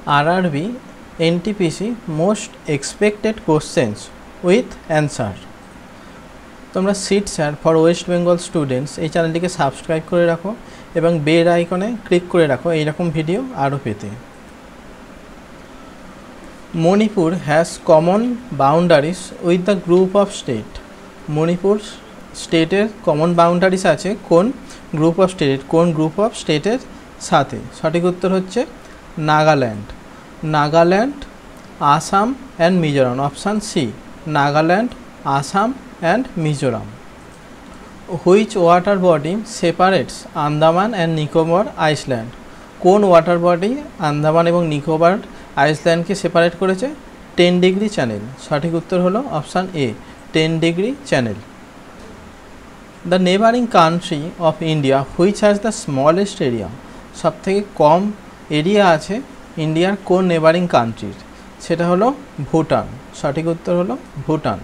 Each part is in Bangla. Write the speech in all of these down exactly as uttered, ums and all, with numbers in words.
R R B N T P C most expected questions with answer। তোমরা sit sir for West Bengal students এই চ্যানেলটিকে সাবস্ক্রাইব করে রাখো এবং বেল আইকনে ক্লিক করে রাখো এইরকম ভিডিও আরও পেতে। Manipur has common boundaries with the group of state. Manipur স্টেটের কমন বাউন্ডারিজ আছে কোন গ্রুপ অফ স্টেট কোন গ্রুপ অফ স্টেটের সাথে? সঠিক উত্তর হচ্ছে Nagaland. Nagaland, Assam and Mizoram. Option C, Nagaland, Assam and Mizoram. Which water body separates Andaman and Nicobar island? কোন ওয়াটার বডি আন্দামান এবং নিকোবর আইসল্যান্ডকে সেপারেট করেছে? Ten degree channel. সঠিক উত্তর হলো option A, ten degree channel. The neighbouring country of India which has the smallest area? সবথেকে কম এরিয়া আছে ইন্ডিয়ার কোন নেবারিং কান্ট্রির? সেটা হলো ভুটান। সঠিক উত্তর হলো Bhutan.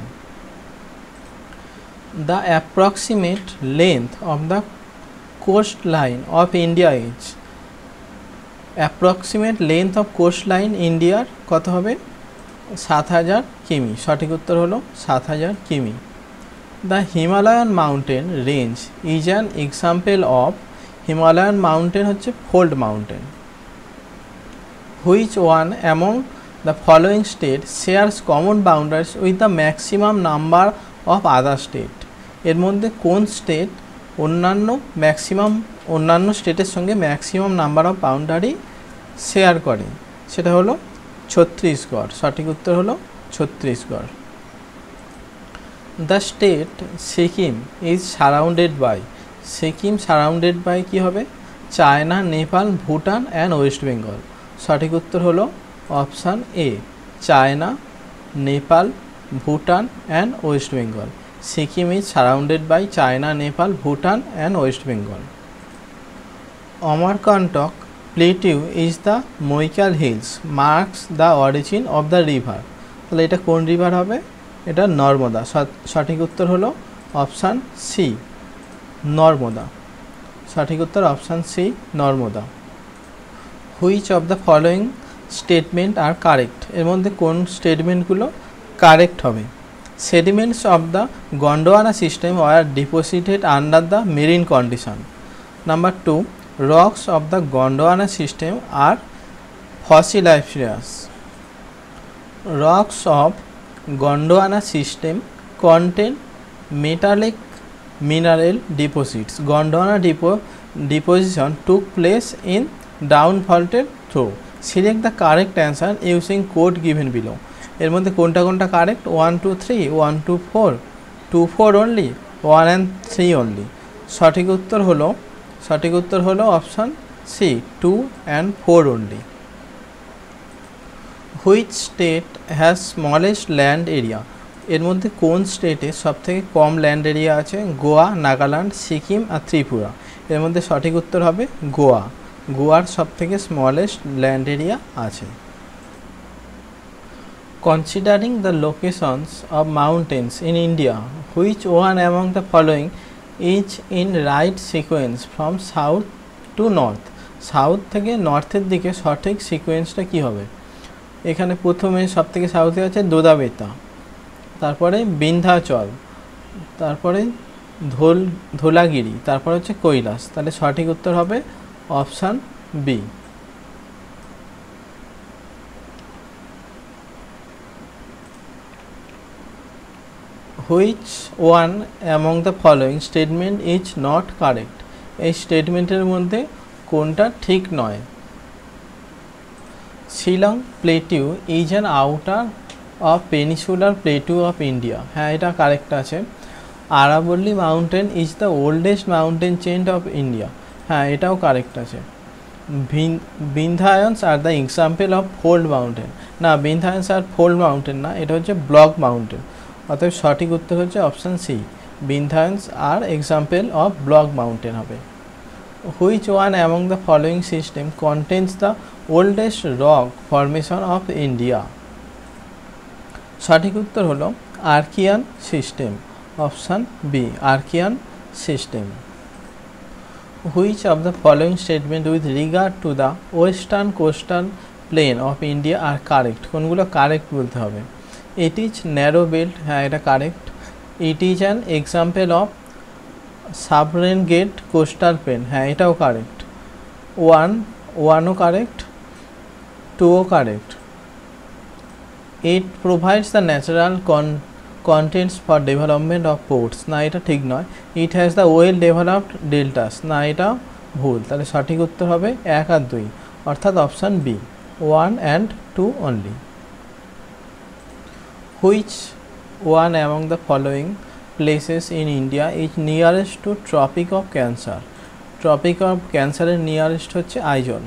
The approximate length of the coast line of India is? Approximate length of coast line ইন্ডিয়ার কত হবে? সাত হাজার কিমি। সঠিক উত্তর হলো সাত হাজার কিমি। The Himalayan mountain range is an example of? Himalayan mountain হচ্ছে fold mountain. Which one among the following state shares common boundaries with the maximum number of other state? এর মধ্যে কোন স্টেট অন্যান্য ম্যাক্সিমাম অন্যান্য স্টেটের সঙ্গে maximum number of boundary share করে? সেটা হলো ছত্তিশগড়। সঠিক উত্তর হলো Chhattisgarh. The state Sikkim is surrounded by? Sikkim surrounded by কী হবে? China, Nepal, Bhutan and West Bengal. সঠিক উত্তর হলো option A, China, Nepal, Bhutan and West Bengal. Sikkim is surrounded by China, Nepal, Bhutan and West Bengal. Amarkantak plateau is the Maikal hills marks the origin of the river? তাহলে এটা কোন রিভার হবে? এটা নর্মদা। সঠিক উত্তর হলো অপশান সি, নর্মদা। সঠিক উত্তর option C, Narmada. Which of the following statement are correct? এর মধ্যে কোন স্টেটমেন্টগুলো কারেক্ট হবে? Sediments of the Gondwana system are deposited under the marine condition. Number two, rocks of the Gondwana system are fossiliferous. Rocks of Gondwana system contain metallic mineral deposits. Gondwana depo deposition took place in downfaulted through. Select the correct answer using code given below. এর মধ্যে কোনটা কোনটা correct? One two three, one two four, two four only, one and three only. সঠিক উত্তর হলো সঠিক উত্তর হলো option C, two and four only. Which state has smallest land area? এর মধ্যে কোন স্টেটে সবথেকে কম ল্যান্ড এরিয়া আছে? গোয়া, নাগাল্যান্ড, সিকিম আর ত্রিপুরা। এর মধ্যে সঠিক উত্তর হবে গোয়া। গোয়ার সবথেকে স্মলেস্ট ল্যান্ড এরিয়া আছে। Considering the locations of mountains in India, which one among the following is in right sequence from south to north? South থেকে নর্থের দিকে সঠিক সিকোয়েন্সটা কী হবে? এখানে প্রথমে সবথেকে সাউথে আছে দোদাবেতা, তারপরে বিন্ধ্যাচল, তারপরে ধোল ধোলাগিরি, তারপর হচ্ছে কৈলাস। তাহলে সঠিক উত্তর হবে option B. Which one among the following statement is not correct? এই স্টেটমেন্টের মধ্যে কোনটা ঠিক নয়? Shillong plateau is an outer of peninsular plateau of India. হ্যাঁ, এটা কারেক্ট আছে। আরাবল্লী mountain is the oldest mountain chain of India. হ্যাঁ, এটাও কারেক্ট আছে। Vindhyans are the example of fold mountain. না, বিন্ধ্যায়ন্স আর ফোল্ড মাউন্টেন না, এটা হচ্ছে ব্লক মাউন্টেন। অতএব সঠিক উত্তর হচ্ছে option C, Vindhyans are example of block mountain হবে। Which one among the following system contains the oldest rock formation of India? সঠিক উত্তর হলো Archaean system. Option B, Archaean system. Which of the following statement with regard to the western coastal plain of India are correct, কোনগুলো কারেক্ট বলতে হবে। ইট ইজ ন্যারো বেল্ট, হ্যাঁ এটা correct. It is an example of submergent coastal plain, হ্যাঁ এটাও কারেক্ট। ওয়ান ওয়ানও কারেক্ট, টুও correct. It provides the natural con contents for development of ports, না এটা ঠিক নয়। It has the well developed deltas, না এটা ভুল। তাহলে সঠিক উত্তর হবে এক আর দুই, অর্থাৎ option B, one and two only. Which one among the following places in India is nearest to tropic of cancer? Tropic of ক্যান্সারের নিয়ারেস্ট হচ্ছে Aizawl.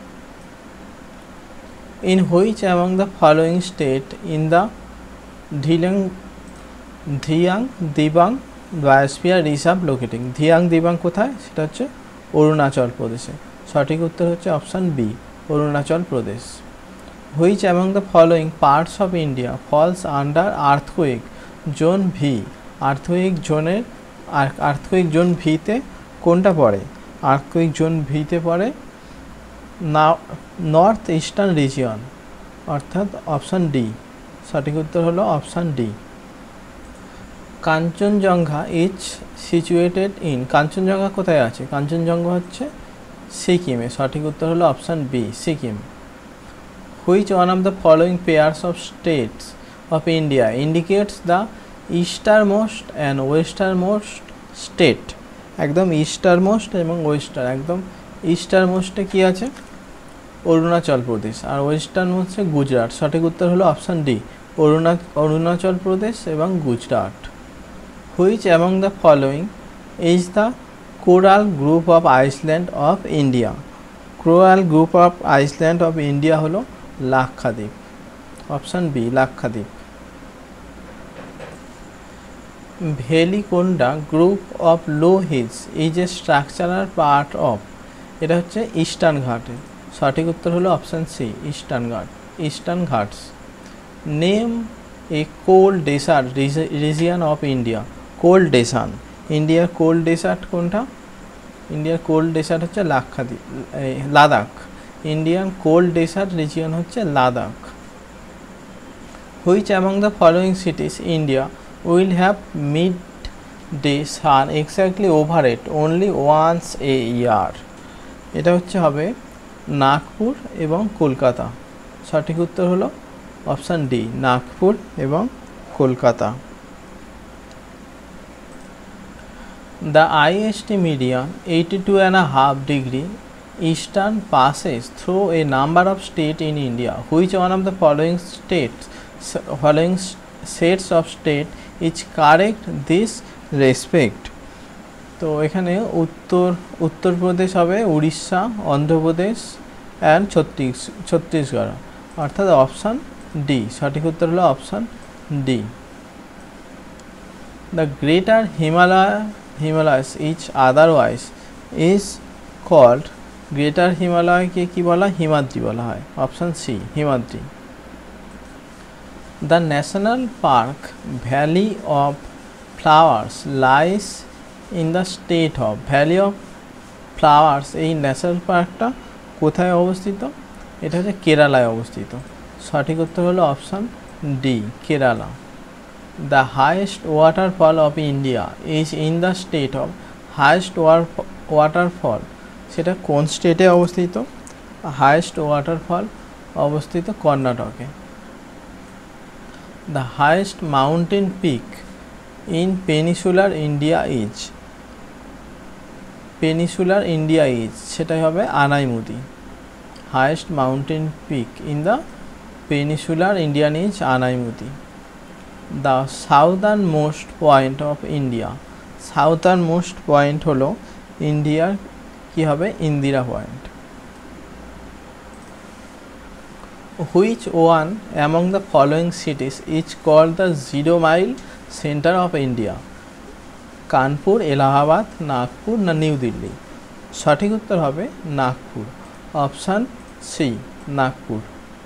In which among the following state in the Dhiling Dihang Dibang biosphere reserve locating? Dihang Dibang কোথায়? সেটা হচ্ছে অরুণাচল প্রদেশে। সঠিক উত্তর হচ্ছে option B, Arunachal Pradesh. Which among the following parts of India falls under earthquake zone V? Earthquake জোনের আর্থকুয়েক জোন ভিতে কোনটা পড়ে? আর্থকুয়েক জোন ভিতে পড়ে না নর্থ ইস্টার্ন রিজিয়ন, অর্থাৎ অপশান ডি। সঠিক উত্তর হলো option D. Kanchenjunga is situated in, Kanchenjunga কোথায় আছে? কাঞ্চনজঙ্ঘা হচ্ছে সিকিমে। সঠিক উত্তর হলো option B, Sikkim. Which one of the following pairs of states of India indicates the easternmost and westernmost state? একদম ইস্টার মোস্ট এবং ওয়েস্টার, একদম ইস্টার মোস্টে কী আছে? অরুণাচল প্রদেশ, আর ওয়েস্টার্ন হচ্ছে গুজরাট। সঠিক উত্তর হলো অপশান ডি, অরুণা অরুণাচল প্রদেশ এবং Gujarat. Which among the following is the coral group of island of India? Coral group of island of India হলো Lakshadweep, option B, Lakshadweep. Velikonda group of low hills is a structural part of? এটা হচ্ছে ইস্টার্ন ঘাটে। সঠিক উত্তর হলো option C, eastern Ghat, eastern Ghats. Name a cold desert region of India? Cold desert, ইন্ডিয়ার কোল্ড ডেসার্ট কোনটা? ইন্ডিয়ার কোল্ড ডেসার্ট হচ্ছে Lakshadweep, Ladakh. Indian cold desert region হচ্ছে Ladakh. Which among the following cities India will have mid day sun exactly over it only once a year? এটা হচ্ছে হবে নাগপুর এবং কলকাতা। সঠিক উত্তর হলো অপশান ডি, নাগপুর এবং Kolkata. The IST median eighty two and half degree eastern passes through a number of states in India. Which one of the following states following sets of state is correct this respect? তো এখানে উত্তর উত্তরপ্রদেশ হবে, উড়িষ্যা, অন্ধ্রপ্রদেশ অ্যান্ড ছত্তিশ ছত্তিশগড়, অর্থাৎ অপশান ডি। সঠিক উত্তর হলো option D. The greater Himalaya Himalayas is otherwise is called, greater হিমালয়কে কী বলা হয়? হিমাদ্রি বলা হয়, option C, Himadri. The national park valley of flowers lies in the state of, valley of flowers এই ন্যাশনাল পার্কটা কোথায় অবস্থিত? এটা হচ্ছে কেরালায় অবস্থিত। সঠিক উত্তর হলো option D, Kerala. The highest waterfall of India is in the state of, highest waterfall সেটা কোন স্টেটে অবস্থিত? হাইয়েস্ট ওয়াটারফল অবস্থিত কর্ণাটকে। The highest mountain peak in peninsular India is, peninsular India is সেটাই হবে Anaimudi. Highest mountain peak in the peninsular Indian is Anaimudi. The southernmost point of India, southernmost point হলো ইন্ডিয়ার কি হবে? Indira point. Which one among the following cities is called the zero mile centre of India? Kanpur, Allahabad, Nagpur না নিউ দিল্লি? সঠিক উত্তর হবে Nagpur, option C, Nagpur.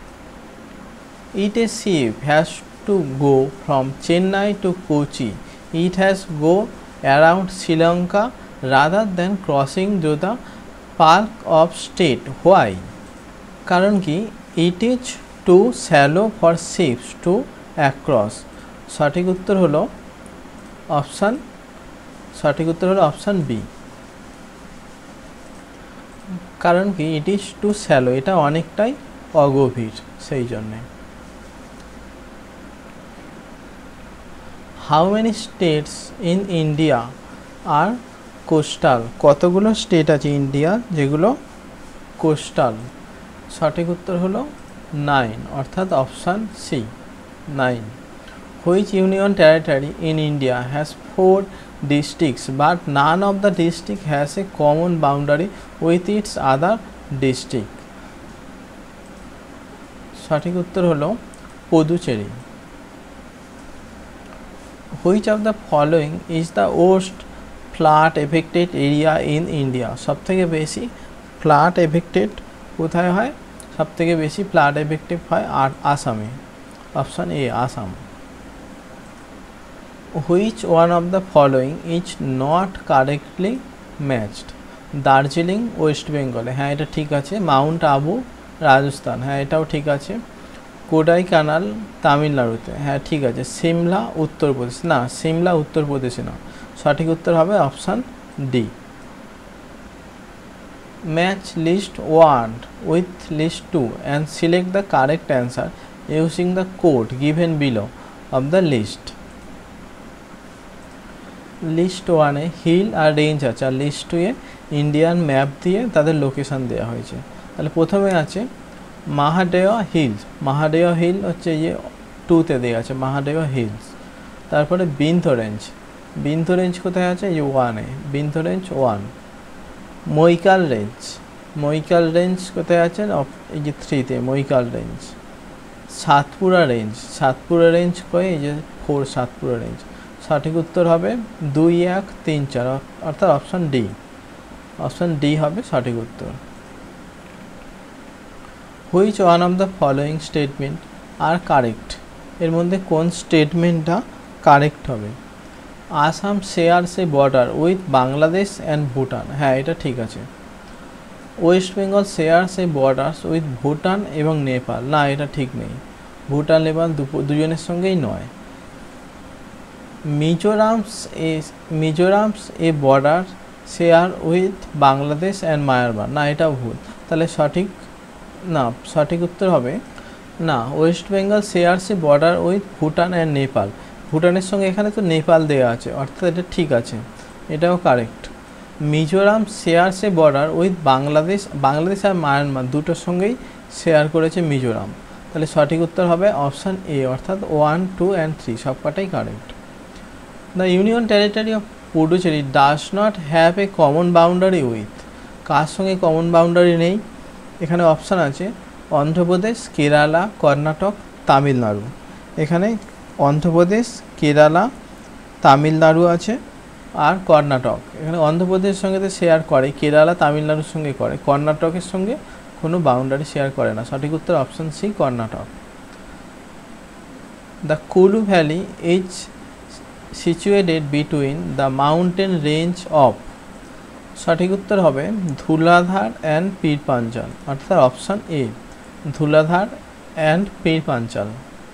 It a ship has to go from Chennai to Kochi, it has go around Sri Lanka rather than crossing through the park of state, why? কারণ কি it is too shallow for ships to across. সঠিক উত্তর হলো অপশান সঠিক উত্তর হলো অপশান বি। কারণ কি ইট ইজ টু শ্যালো, এটা অনেকটাই অগভীর, সেই জন্যে। How many states in India are coastal? কতগুলো স্টেট আছে ইন্ডিয়া যেগুলো কোস্টাল? সঠিক উত্তর হলো নাইন, অর্থাৎ option C, nine. Which union territory in India has four districts but none of the district has a common boundary with its other district? সঠিক উত্তর হলো Puducherry. Which of the following is the worst flood affected area in India? সবথেকে বেশি ফ্লাড এফেক্টেড কোথায় হয়? সবথেকে বেশি ফ্লাড এফেক্টেড হয় আর আসামে, option A, Assam. Which one of the following is not correctly matched? Darjeeling West বেঙ্গলে, হ্যাঁ এটা ঠিক আছে। মাউন্ট আবু রাজস্থান, হ্যাঁ এটাও ঠিক আছে। কোডাই কানাল তামিলনাড়ুতে, হ্যাঁ ঠিক আছে। সিমলা উত্তরপ্রদেশ, না সিমলা উত্তরপ্রদেশে না, সঠিক উত্তর হবে option D. Match list one with list two and select the correct answer using the code given below of the list. List ওয়ানে হিল আর রেঞ্জ আছে, আর লিস্ট টুয়ে ইন্ডিয়ান ম্যাপ দিয়ে তাদের লোকেশান দেওয়া হয়েছে। তাহলে প্রথমে আছে মাহাডেওয়া হিলস, মাহাডেওয়া হিল হচ্ছে যে টুতে দেওয়া আছে মাহাডেওয়া হিলস। তারপরে বিন্থ রেঞ্জ, বিন্থ রেঞ্জ কোথায় আছে? এই যে ওয়ানে, Vindhya range one. Maikal range, Maikal range কোথায় আছে? এই যে থ্রিতে Maikal range. Satpura range, Satpura range কয়ে এই যে ফোর, সাতপুরা রেঞ্জ। সঠিক উত্তর হবে দুই, এক, তিন, চার, অর্থাৎ অপশান ডি, অপশান ডি হবে সঠিক উত্তর। Which one of the following statement are correct? এর মধ্যে কোন স্টেটমেন্টটা কারেক্ট হবে? Assam shares a border with Bangladesh and Bhutan, হ্যাঁ এটা ঠিক আছে। West Bengal shares a borders with Bhutan এবং নেপাল, না এটা ঠিক নেই, ভুটান নেপাল দুজনের সঙ্গেই নয়। Mizoram's a Mizoram's a border share with Bangladesh and Myanmar, না এটাও ভুল। তাহলে সঠিক না, সঠিক উত্তর হবে না, West Bengal shares a border with Bhutan and Nepal, ভুটানের সঙ্গে এখানে তো নেপাল দেওয়া আছে, অর্থাৎ এটা ঠিক আছে, এটাও correct. Mizoram shares a border with Bangladesh, Bangladesh আর মায়ানমার দুটোর সঙ্গেই শেয়ার করেছে মিজোরাম, তাহলে সঠিক উত্তর হবে অপশান এ, অর্থাৎ ওয়ান, টু অ্যান্ড থ্রি সবকটাই correct. The union territory of Puducherry does not have a common boundary with, কার সঙ্গে কমন বাউন্ডারি নেই? এখানে অপশান আছে অন্ধ্রপ্রদেশ, কেরালা, কর্ণাটক, তামিলনাড়ু। এখানে অন্ধ্রপ্রদেশ, কেরালা, তামিলনাড়ু আছে আর কর্ণাটক। এখানে অন্ধ্রপ্রদেশের সঙ্গে তো শেয়ার করে, কেরালা তামিলনাড়ুর সঙ্গে করে, কর্ণাটকের সঙ্গে কোনো বাউন্ডারি শেয়ার করে না, সঠিক উত্তর option C, Karnataka. The Kullu valley is situated between the mountain range of, সঠিক উত্তর হবে ধুলাধার অ্যান্ড পীর পাঞ্চাল, অর্থাৎ অপশান এ, ধুলাধার অ্যান্ড পীর Panchal.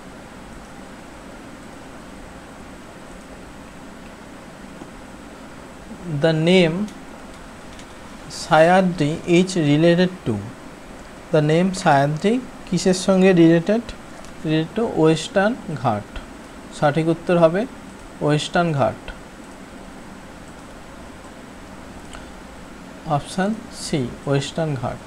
The name Sayadri is related to, the name Sayadri কিসের সঙ্গে রিলেটেড? রিলেটেড টু ওয়েস্টার্ন ঘাট, সঠিক উত্তর হবে Western Ghat, option C, Western Ghat.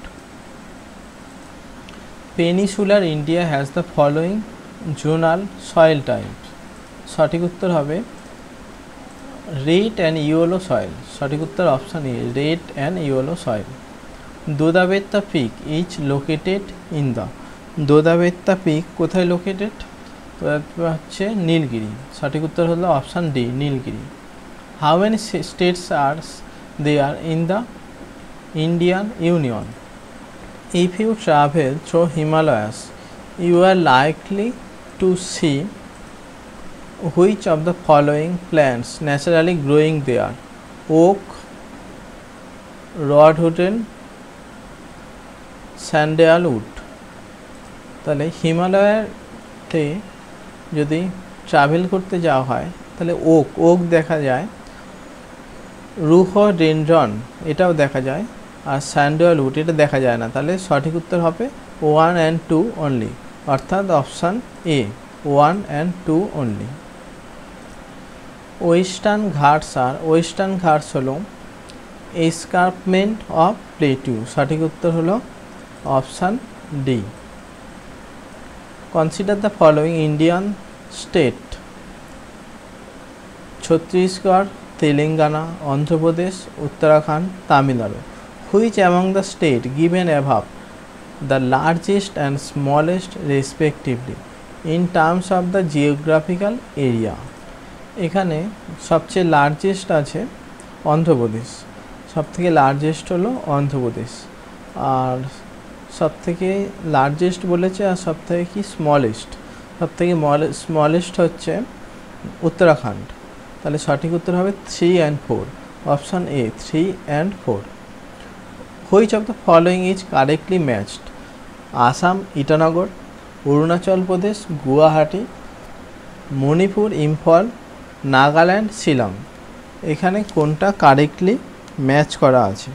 Peninsular India has the following zonal soil type, সঠিক উত্তর হবে রেড অ্যান্ড ইয়েলো সয়েল, সঠিক উত্তর option A, red and yellow soil. Doddabetta peak is located in the, Doddabetta peak কোথায় লোকেটেড? হচ্ছে নীলগিরি, সঠিক উত্তর হলো option D, Nilgiri. How many states are there in the Indian union? If you travel through Himalayas you are likely to see which of the following plants naturally growing there? Oak, rododendron, sandalwood. তাহলে হিমালয়েতে যদি ট্রাভেল করতে যাওয়া হয় তাহলে ওক ওক দেখা যায়, রুহডেনড্রন এটাও দেখা যায়, আর স্যান্ডালউড এটা দেখা যায় না। তাহলে সঠিক উত্তর হবে ওয়ান অ্যান্ড টু অনলি, অর্থাৎ option A one and two only. Western Ghats are Western Ghats হলো এসকার্পমেন্ট অফ প্লেটিউ, সঠিক উত্তর হলো option D. Consider the following Indian state: Chhattisgarh, Telangana, Andhra Pradesh, Uttarakhand, Tamil Nadu. Which among the state given above the largest and smallest respectively in terms of the geographical area? এখানে সবচেয়ে লার্জেস্ট আছে অন্ধ্রপ্রদেশ, সবথেকে লার্জেস্ট হলো অন্ধ্রপ্রদেশ, আর সবথেকে লার্জেস্ট বলেছে, আর সবথেকে কি স্মলেস্ট, সবথেকে স্মলেস্ট হচ্ছে উত্তরাখণ্ড। তাহলে সঠিক উত্তর হবে three and four, option A three and four. Which of the following is correctly matched? Assam Itanagar, Arunachal Pradesh Guwahati, Manipur Imphal, Nagaland Shillong. এখানে কোনটা কারেক্টলি ম্যাচ করা আছে?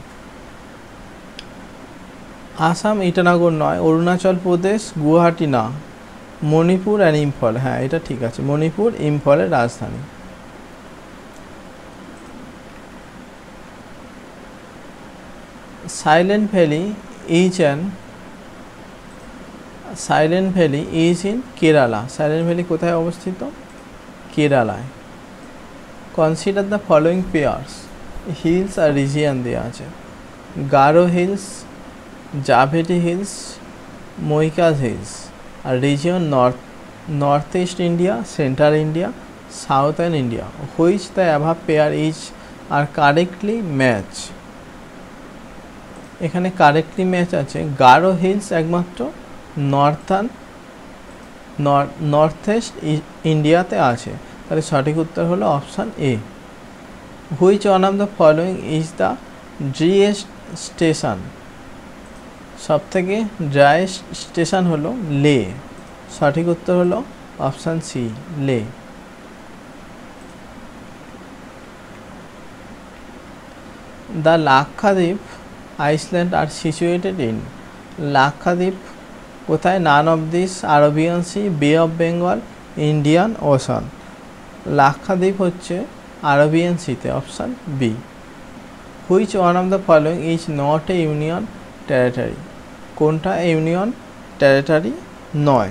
আসাম ইটানগর নয়, অরুণাচল প্রদেশ গুয়াহাটি না, মণিপুর অ্যান্ড ইম্ফল, হ্যাঁ এটা ঠিক আছে, মণিপুর ইম্ফলের রাজধানী। Silent valley is an silent valley is in Kerala, silent valley কোথায় অবস্থিত? কেরালায়। Consider the following pairs: hills আর রিজিয়ান দেওয়া আছে, Garo hills, Javadi hills, Maikal hills, আর region north north east India, central India, southern India. Which the above pair is are correctly match? এখানে কারেক্টলি ম্যাচ আছে গারো হিলস একমাত্র নর্থার্ন নর্থ ইস্ট ইন্ডিয়াতে আছে, তাহলে সঠিক উত্তর হলো option A. Which one of the following is the driest station? সব থেকে ড্রাইয়েস্ট স্টেশন হলো লে, সঠিক উত্তর হলো option C Leh. The Lakshadweep island are situated in, Lakshadweep কোথায়? None of this Arabian Sea, Bay of Bengal, Indian Ocean. Lakshadweep হচ্ছে আরবিয়ান সিতে, option B. Which one of the following is not a union territory? কোনটা ইউনিয়ন টেরিটরি নয়?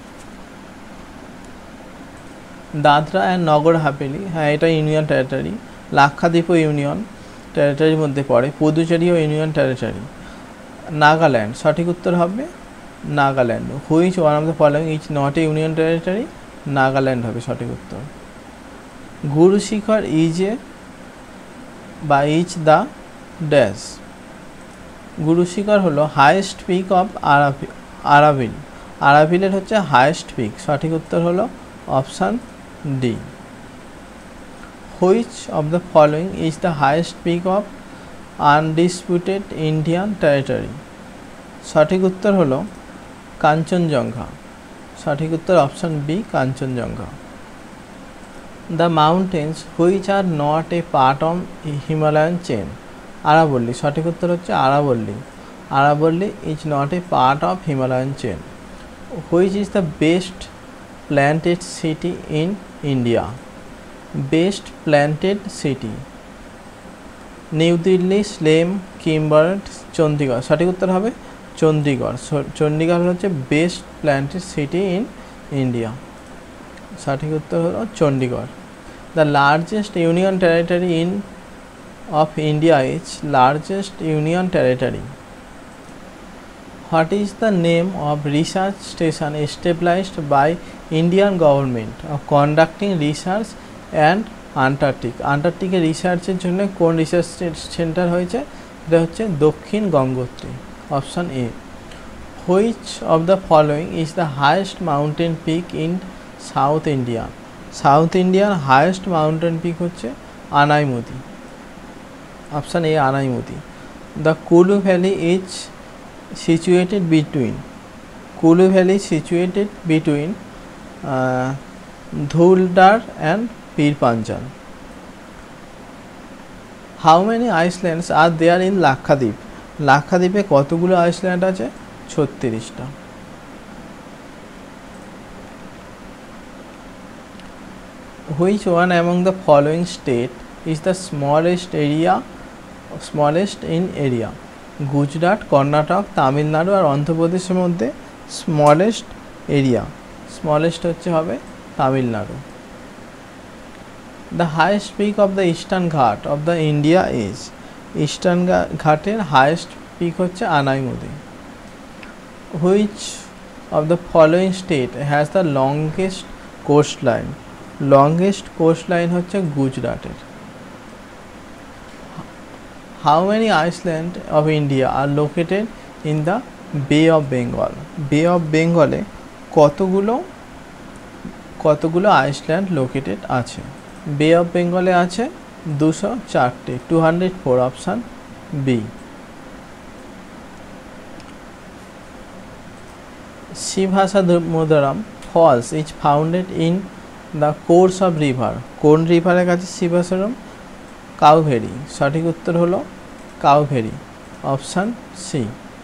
দাদরা অ্যান্ড নগর হাভেলি, হ্যাঁ এটা ইউনিয়ন টেরিটরি। লাক্ষাদ্বীপও ইউনিয়ন টেরিটরির মধ্যে পড়ে, পুদুচেরিও ইউনিয়ন টেরিটরি। নাগাল্যান্ড, সঠিক উত্তর হবে Nagaland. Which one of the following is not a union territory? Nagaland হবে সঠিক উত্তর। গুরু শিখর ইজ এ বা ইজ দ্য ড্যাশ? গুরু শিখর হলো হাইয়েস্ট পিক অফ আরাভি আরাভিল, আরাভিলের হচ্ছে হাইয়েস্ট পিক, সঠিক উত্তর হলো option D. Which of the following is the highest peak of আনডিসপুটেড Indian territory? সঠিক উত্তর হলো কাঞ্চনজঙ্ঘা, সঠিক উত্তর option B Kanchenjunga. The mountains which are not a part of Himalayan chain? আরাবল্লী, সঠিক উত্তর হচ্ছে আরাবল্লী, আরাবল্লী is not A part of Himalayan chain. Which is the best planted city in India? Best planted city New Delhi, Salem, কিম্বার্ট, চণ্ডীগড়, সঠিক উত্তর হবে চণ্ডীগড়। চণ্ডীগড় হচ্ছে best planted city in India, সঠিক উত্তর হলো Chandigarh. The largest union territory in of India is largest union territory. What is the name of research station established by Indian government of conducting research and Antarctic? আন্টার্কটিকের রিসার্চের জন্য কোন রিসার্চ সেন্টার হয়েছে? এটা হচ্ছে Dakshin Gangotri, option A. Which of the following is the highest mountain peak in South India? South ইন্ডিয়ার হাইয়েস্ট মাউন্টেন পিক হচ্ছে Anamudi, option A Anamudi. The Kullu valley is situated between? Kulu Valley situated between uh, Dhuldar and Pir Panjal. How many islands are there in Lakshadweep? লাক্ষাদ্বীপে কতগুলো আইল্যান্ড আছে? ছত্রিশটা। Which one among the following state is the smallest area smallest in area? Gujarat, Karnataka, Tamil Nadu আর অন্ধ্রপ্রদেশের মধ্যে স্মলেস্ট এরিয়া, স্মলেস্ট হচ্ছে হবে Tamil Nadu. The highest peak of the eastern ghat of the India is, eastern ঘাটের হাইয়েস্ট পিক হচ্ছে Anamudi. Which of the following state has the longest coastline? Longest coastline হচ্ছে গুজরাটের। How many islands of India are located in the Bay of Bengal? Bay of বেঙ্গলে কতগুলো কতগুলো আইল্যান্ড লোকেটেড আছে? বে অফ বেঙ্গলে আছে দুশো চারটে, two hundred four, option B. Shivasamudram falls is founded in the course of river, কোন রিভারের কাছে শিবহাসাম? কাউভেরি, সঠিক উত্তর হলো Cauvery, option C.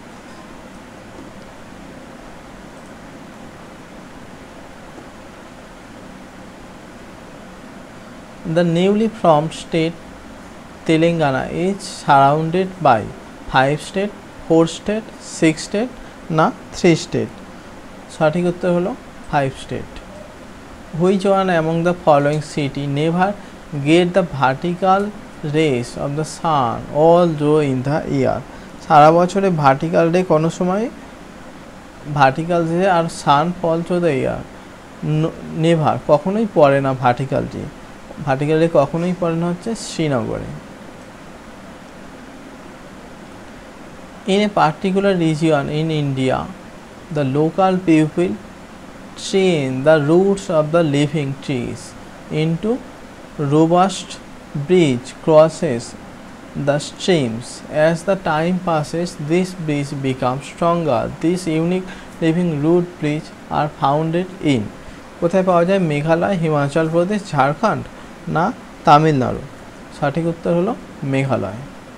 The newly formed state Telangana is surrounded by five state, four state, six state না three state, সঠিক উত্তর হলো five state। Which one among the following city never get the vertical rays of the sun all through in the year? সারা বছরে ভার্টিক্যাল রে কোনো সময় vertical ray are sun fall through the year, never কখনোই পড়ে না ভার্টিক্যাল রে, ভার্টিক্যাল রে কখনোই পড়ে না হচ্ছে শ্রীনগরে। In a particular region in India, the local people train the roots of the living trees into robust bridge crosses the streams. As the time passes, this bridge becomes stronger. These unique living root bridge are founded in, কোথায় পাওয়া যায়? মেঘালয়, হিমাচল প্রদেশ, ঝাড়খণ্ড না তামিলনাড়ু, সঠিক উত্তর হলো Meghalaya.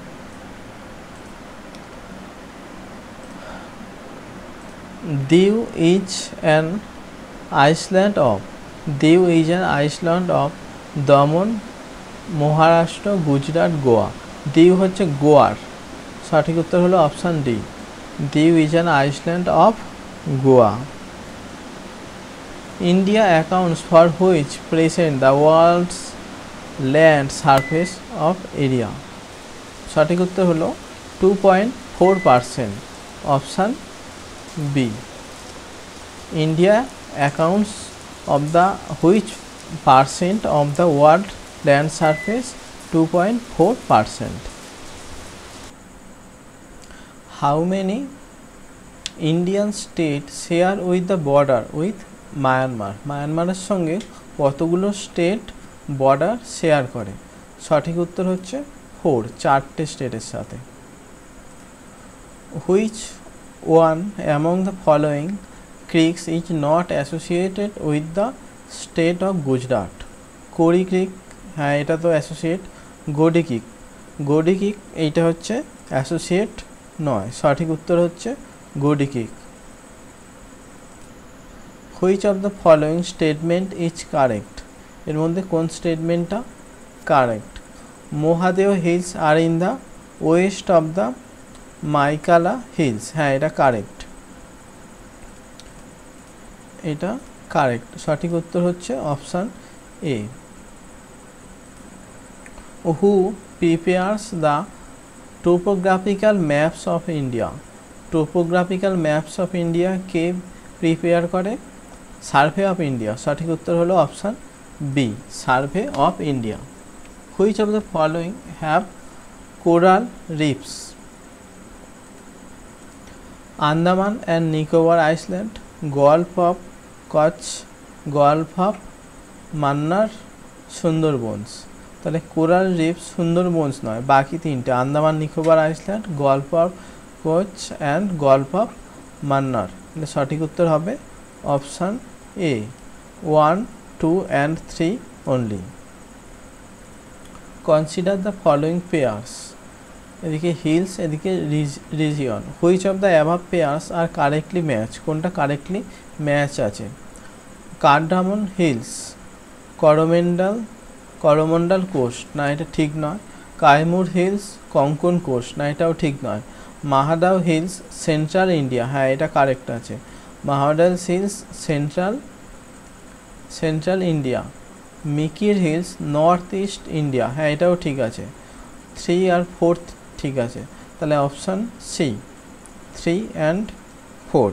Diu is an island of, Diu is an island of দমন, মহারাষ্ট্র, গুজরাট, গোয়া। দিউ হচ্ছে গোয়ার, সঠিক উত্তর হলো option D. Diu is an island of Goa. India accounts for which present the world's land surface of area, সঠিক উত্তর হলো two point four percent, option B. India accounts of the which percent of the world land surface? two point four percent. How many Indian states share with the border with Myanmar? মায়ানমারের সঙ্গে কতগুলো স্টেট বর্ডার শেয়ার করে? সঠিক উত্তর হচ্ছে ফোর, চারটে স্টেটের সাথে। Which one among the following creeks is not associated with the state of Gujarat? Kori creek, হ্যাঁ এটা তো associate. Godi creek, Godi creek এইটা হচ্ছে অ্যাসোসিয়েট নয়, সঠিক উত্তর হচ্ছে Godi creek. Which of the following statement is correct? এর মধ্যে কোন স্টেটমেন্টটা correct? Mahadeo hills are in the west of the Maikala hills, হ্যাঁ এটা কারেক্ট, এটা কারেক্ট, সঠিক উত্তর হচ্ছে option A. Who prepares the topographical maps of India? Topographical maps of India K prepare করে? সার্ভে অফ ইন্ডিয়া, সঠিক উত্তর হলো option B, Survey of India. Which of the following have coral reefs? Andaman and Nicobar island, gulf of Kutch, gulf of Mannar, Sundarbans. তাহলে কোরাল রিফ সুন্দরবনস নয়, বাকি তিনটে Andaman Nicobar island, gulf of Kutch and gulf of Mannar তাহলে সঠিক উত্তর হবে option A, one two and three only. Consider the following pairs, এদিকে হিলস এদিকে region, which of the অ্যাভাব pairs are correctly match, কোনটা কারেক্টলি ম্যাচ আছে। Cardamom hills, Coromandel Coromandel coast, না এটা ঠিক নয়। কাইমুর হিলস, কঙ্কন কোস্ট, না এটাও ঠিক নয়। মাহাদাও হিলস, সেন্ট্রাল ইন্ডিয়া, হ্যাঁ এটা কারেক্ট আছে। Mahadeo hills central central India. Mikir hills north east India, হ্যাঁ এটাও ঠিক আছে। থ্রি আর ফোর্থ ঠিক আছে, তাহলে option C, three and four.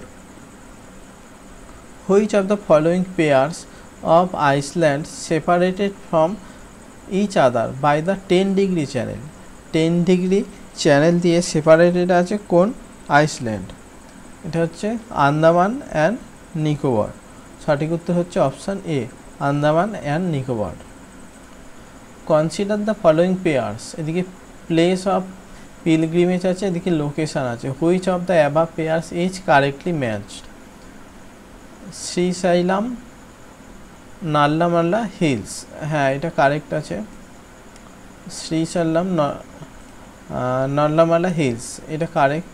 Which of the following pairs of island separated from each other by the ten degree channel, ten degree channel দিয়ে সেপারেটেড আছে কোন আইসল্যান্ড, এটা হচ্ছে আন্দামান অ্যান্ড নিকোবর। সঠিক উত্তর হচ্ছে option A, Andaman and Nicobar. Consider the following pairs, এদিকে প্লেস অফ পিলগ্রিমেজ আছে, এদিকে লোকেশান আছে। Which of the above pairs is correctly matched. Srisailam Nallamala hills, হ্যাঁ এটা কারেক্ট আছে। শ্রীশৈলাম নাল্লামাল্লা হিলস, এটা কারেক্ট।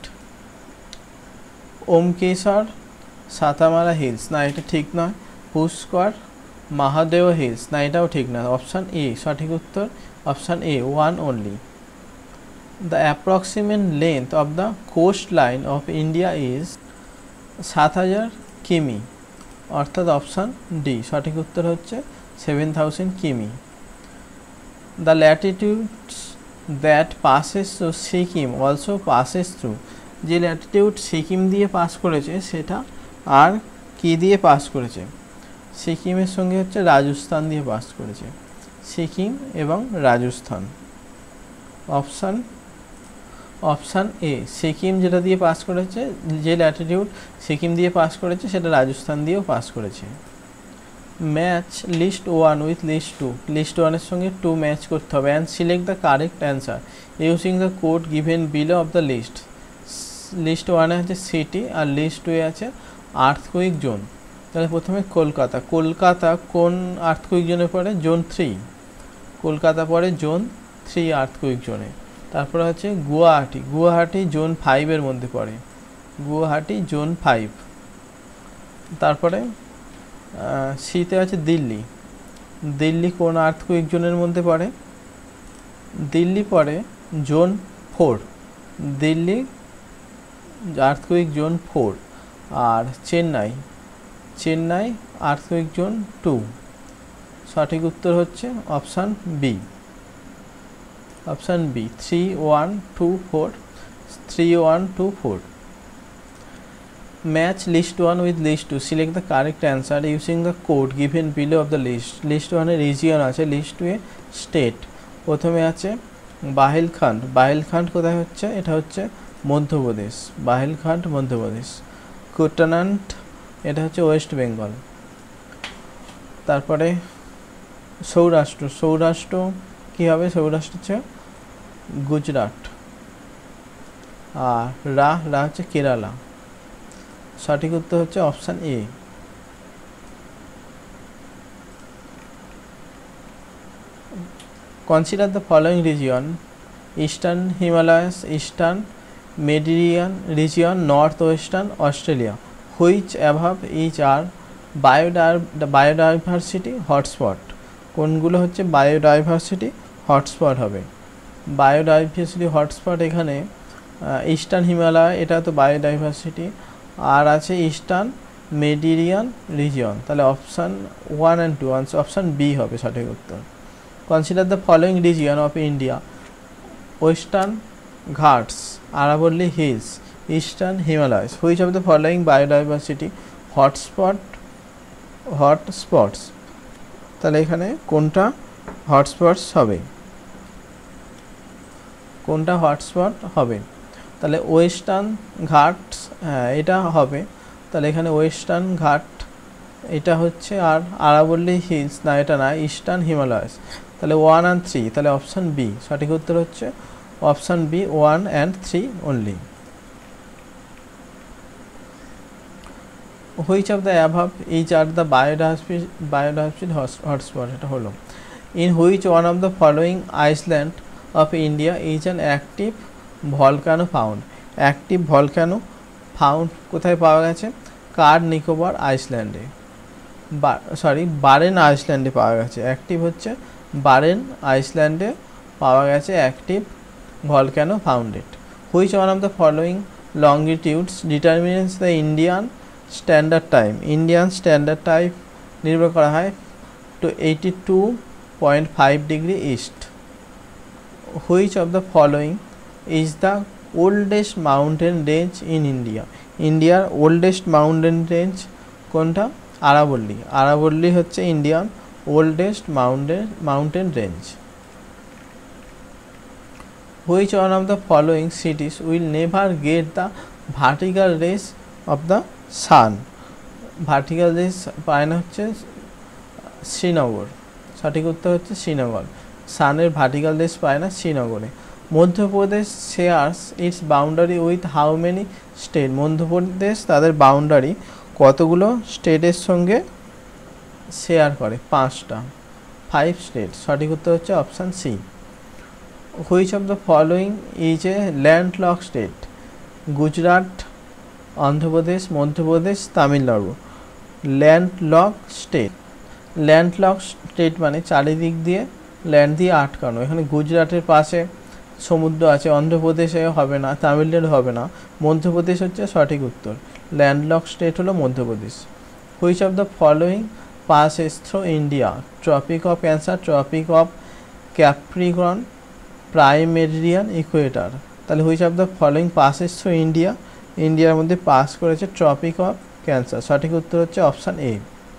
ওমকেশ্বর সাতামালা হিলস, না এটা ঠিক নয়। পুষ্কর মহাদেব হিলস, না এটাও ঠিক না। অপশান এ সঠিক উত্তর, option A, one only. The approximate length of the coast line of India is সাত হাজার কিমি, অর্থাৎ অপশান ডি সঠিক উত্তর হচ্ছে সেভেন থাউজেন্ড কিমি। The latitudes that passes through Sikkim also passes through, যে ল্যাটিটিউড সিকিম দিয়ে পাস করেছে সেটা আর কি দিয়ে পাস করেছে, সিকিমের সঙ্গে হচ্ছে রাজস্থান দিয়ে পাস করেছে, সিকিম এবং Rajasthan. Option option A, Sikkim যেটা দিয়ে পাস করেছে, যে ল্যাটিটিউড সিকিম দিয়ে পাস করেছে সেটা রাজস্থান দিয়েও পাস করেছে। Match list one with list two, list ওয়ানের সঙ্গে টু ম্যাচ করতে হবে and select the correct answer using the code given below of the list. List ওয়ানে আছে সিটি আর লিস্ট টুয়ে আছে আর্থকুইক জোন। তাহলে প্রথমে কলকাতা, কলকাতা কোন আর্থকুইক জোনে পড়ে, জোন থ্রি, কলকাতা পড়ে জোন থ্রি আর্থকুইক জোনে। তারপরে হচ্ছে গুয়াহাটি, গুয়াহাটি জোন ফাইভের মধ্যে পড়ে, গুয়াহাটি জোন ফাইভ। তারপরে সিতে আছে দিল্লি, দিল্লি কোন আর্থকুইক জোনের মধ্যে পড়ে, দিল্লি পড়ে zone four, Delhi earthquake zone four. আর Chennai, Chennai earthquake zone two. সঠিক উত্তর হচ্ছে option B, option B, three one two four, three one two four. Match list one with list two, select the correct answer using the code given below of the list. List ওয়ানে রিজিয়ন আছে, লিস্ট টুয়ে স্টেট। প্রথমে আছে বাহেলখান্ড, বাহেলখান্ড কোথায় হচ্ছে, এটা হচ্ছে মধ্যপ্রদেশ, বাহেলখান্ড মধ্যপ্রদেশ। কুটনান্ট এটা হচ্ছে ওয়েস্ট বেঙ্গল। তারপরে সৌরাষ্ট্র, সৌরাষ্ট্র কী হবে, সৌরাষ্ট্র হচ্ছে গুজরাট। আর রা রা হচ্ছে কেরালা। সঠিক উত্তর হচ্ছে option A. Consider the following region, eastern Himalayas, eastern Mediterranean region, north western Australia. Which above each are biodiversity hotspot, কোনগুলো হচ্ছে বায়োডাইভার্সিটি হটস্পট হবে। বায়োডাইভার্সিটি হটস্পট এখানে ইস্টার্ন হিমালয়, এটা তো বায়োডাইভার্সিটি। আর আছে ইস্টার্ন মেডিটেরিয়ান রিজিয়ন, তাহলে option one and two, option B হবে সঠিক উত্তর। Consider the following region of India, western Ghats, আরাবল্লী hills, eastern Himalayas. Which of the following biodiversity hotspot hotspots, তাহলে এখানে কোনটা হটস্পটস হবে, কোনটা হটস্পট হবে, তাহলে ওয়েস্টার্ন ঘাটস, হ্যাঁ এটা হবে। তাহলে এখানে ওয়েস্টার্ন ঘাট এটা হচ্ছে, আর আরাবল্লী হিলস, না এটা না, ইস্টার্ন হিমালয়স। তাহলে ওয়ান অ্যান্ড থ্রি, তাহলে অপশান বি সঠিক উত্তর হচ্ছে option B, one and three only. Which of the above is are the biodiversity biodiversity hotspot, এটা হলো in which one of the following island of India is an active volcano found. Active volcano found কোথায় পাওয়া গেছে? কার নিকোবর আইসল্যান্ডে, বা সরি বারেন আইসল্যান্ডে পাওয়া গেছে। অ্যাক্টিভ হচ্ছে বারেন আইসল্যান্ডে পাওয়া গেছে active volcano founded. Which one of the following লংগিটিউডস ডিটারমিনেন্স the Indian standard time. Indian standard time নির্ভর করা হয় two eighty two point five degree east. Which of the following is the oldest mountain range in India. ইন্ডিয়ার ওল্ডেস্ট মাউন্টেন রেঞ্জ কোনটা? আরাবল্লী। আরাবল্লী হচ্ছে Indian oldest mountain mountain range. Which one of the following cities will never get the vertical race of the sun. Vertical rays পায় না হচ্ছে শ্রীনগর, সঠিক উত্তর হচ্ছে শ্রীনগর। সানের ভার্টিক্যাল রেস পায় না শ্রীনগরে। Madhya Pradesh shares its boundary with how many state. Madhya Pradesh তাদের বাউন্ডারি কতগুলো স্টেটের সঙ্গে শেয়ার করে? পাঁচটা, ফাইভ স্টেট। সঠিক উত্তর হচ্ছে option C. Which of the following is a landlock state. Gujarat, Andhra Pradesh, Madhya Pradesh, Tamil Nadu. Landlock state, landlock state মানে চারিদিক দিয়ে ল্যান্ড দিয়ে আটকানো। এখানে গুজরাটের পাশে সমুদ্র আছে, অন্ধ্রপ্রদেশে হবে না, তামিলনাড়ু হবে না, মধ্যপ্রদেশ হচ্ছে সঠিক উত্তর। ল্যান্ডলক স্টেট হলো Madhya Pradesh. Which of the following passes through India? Tropic of Cancer, Tropic of Capricorn, Prime Meridian, Equator। তাহলে which of the following passes through India? ইন্ডিয়ার মধ্যে পাস করেছে ট্রপিক অফ ক্যান্সার। সঠিক উত্তর হচ্ছে option A.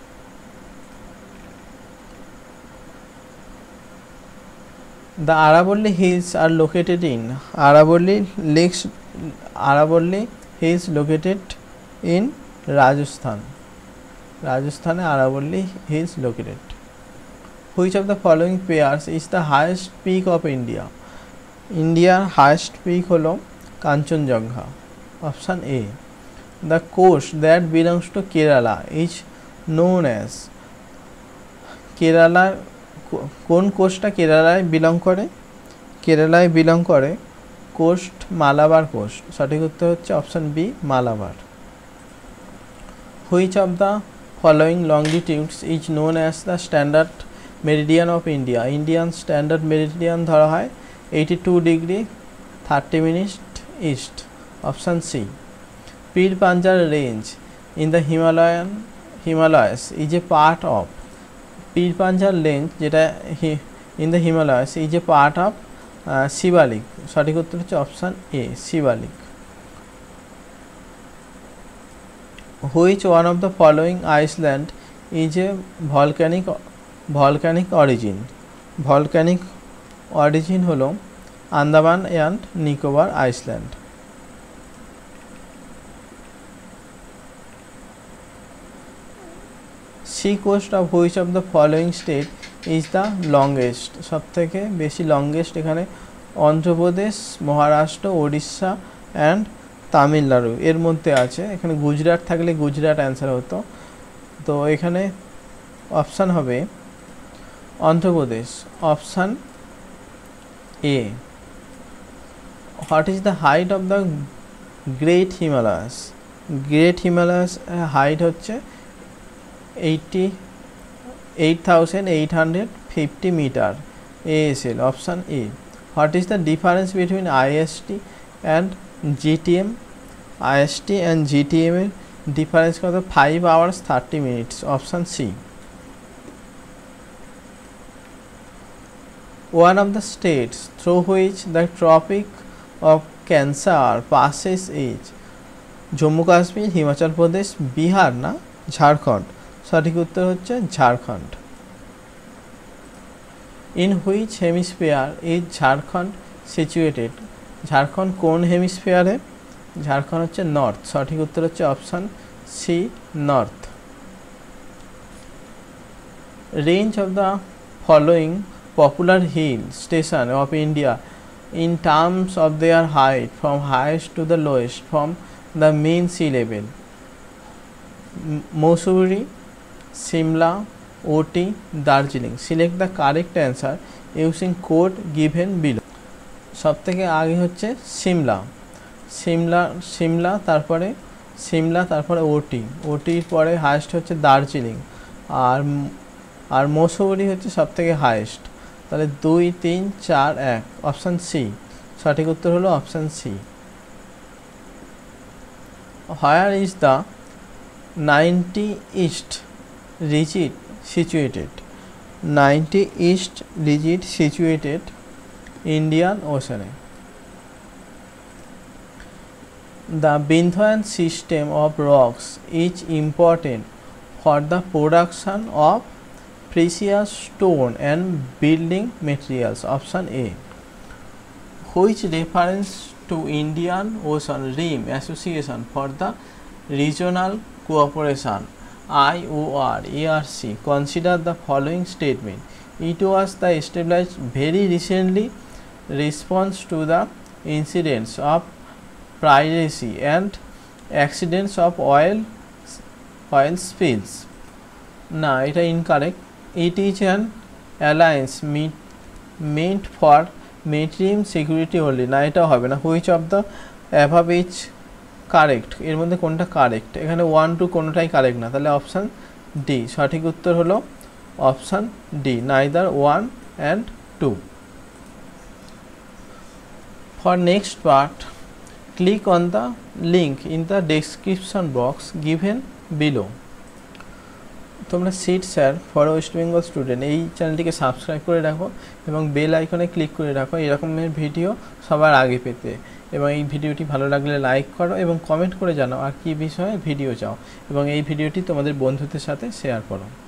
The Aravalli Hills are located in Aravalli Lakes. Aravalli Hills located in Rajasthan. Rajasthan Aravalli Hills located. Which of the following pairs is the highest peak of India? India highest peak হলো Kanchenjunga, option A. The coast that belongs to Kerala is known as. কেরালার কোন কোস্টটা কেরালায় বিলং করে? কেরালায় বিলং করে কোস্ট মালাবার কোস্ট। সঠিক উত্তর হচ্ছে option B, Malabar. Which of the following longitudes is known as the standard meridian of India. Indian standard meridian ধরা হয় eighty two degree thirty minute east, option C. Pir Panjal range in the Himalayan Himalayas is a part of. Pir Panjal range যেটা in the Himalayas is a part of Shivalik. সঠিক উত্তর হচ্ছে option A, Shivalik. Which one of the following island is A volcanic volcanic origin. Volcanic origin হলো Andaman and Nicobar island. Sea coast of which of the following state is the longest. সব থেকে বেশি লংগেস্ট এখানে অন্ধ্রপ্রদেশ, মহারাষ্ট্র, ওড়িশা অ্যান্ড তামিলনাড়ু এর মধ্যে আছে। এখানে গুজরাট থাকলে গুজরাট অ্যান্সার হতো, তো এখানে অপশান হবে Andhra Pradesh, option A. What is the height of the great Himalayas? Great Himalayas height হচ্ছে eighty eight thousand eight hundred fifty meter, ASL, option A. What is the difference between IST and GTM? IST and GTM এর ডিফারেন্স কত? Five hours thirty minutes, option C. One of the states through which the tropic of cancer passes is. Jammu Kashmir, Himachal Pradesh, Bihar না ঝাড়খণ্ড? সঠিক উত্তর হচ্ছে Jharkhand. In which hemisphere is Jharkhand situated? Jharkhand কোন হেমিস্ফিয়ারে? ঝাড়খণ্ড হচ্ছে নর্থ। সঠিক উত্তর হচ্ছে option C, north. Range of the following popular hill station of India in terms of their height from highest to the lowest from the mean sea level. Mussoorie, Shimla, Ooty, Darjeeling. Select the correct answer using code given below. সব থেকে আগে হচ্ছে সিমলা, সিমলা সিমলা তারপরে সিমলা তারপরে ওটি, ওটির পরে হায়েস্ট হচ্ছে দার্জিলিং, আর আর মৌসুরি হচ্ছে সব থেকে হায়েস্ট। তাহলে দুই তিন চার এক, অপশান সি। সঠিক উত্তর হলো option C. Where is the ninety east rigid situated? Ninety east rigid situated Indian Oshane. The Bindwan system of rocks is important for the production of precious stone and building materials. Option A. Which reference to Indian Ocean Rim Association for the Regional Cooperation I O R A R C consider the following statement. It was the established very recently response to the incidents of piracy and accidents of oil oil spills. না, এটা incorrect. It is an alliance meet, meant for maritime security only. না, এটা হবে না। Which of the above is correct? এর মধ্যে কোনটা কারেক্ট? এখানে ওয়ান টু কোনোটাই কারেক্ট না, তাহলে অপশান ডি। সঠিক উত্তর হলো option D, neither one and two. For next part, click on the link in the description box given below. তোমরা sit sir for West Bengal student এই চ্যানেলটিকে সাবস্ক্রাইব করে রাখো এবং বেল আইকনে ক্লিক করে রাখো এরকমের ভিডিও সবার আগে পেতে। এবং এই ভিডিওটি ভালো লাগলে লাইক করো এবং কমেন্ট করে জানাও আর কী বিষয়ে ভিডিও চাও, এবং এই ভিডিওটি তোমাদের বন্ধুদের সাথে শেয়ার করো।